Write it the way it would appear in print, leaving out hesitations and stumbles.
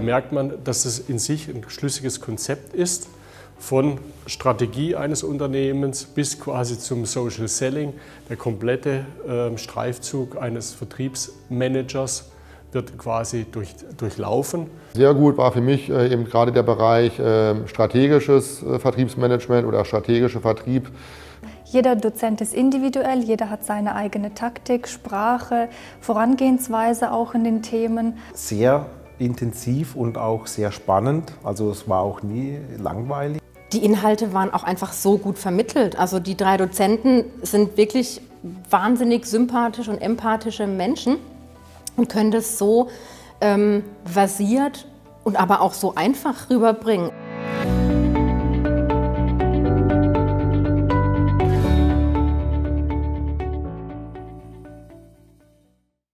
merkt man, dass es in sich ein schlüssiges Konzept ist, von Strategie eines Unternehmens bis quasi zum Social Selling. Der komplette Streifzug eines Vertriebsmanagers wird quasi durchlaufen. Sehr gut war für mich eben gerade der Bereich strategisches Vertriebsmanagement oder strategischer Vertrieb. Jeder Dozent ist individuell, jeder hat seine eigene Taktik, Sprache, Vorangehensweise auch in den Themen. Sehr intensiv und auch sehr spannend, also es war auch nie langweilig. Die Inhalte waren auch einfach so gut vermittelt. Also die 3 Dozenten sind wirklich wahnsinnig sympathische und empathische Menschen und können das so versiert und aber auch so einfach rüberbringen.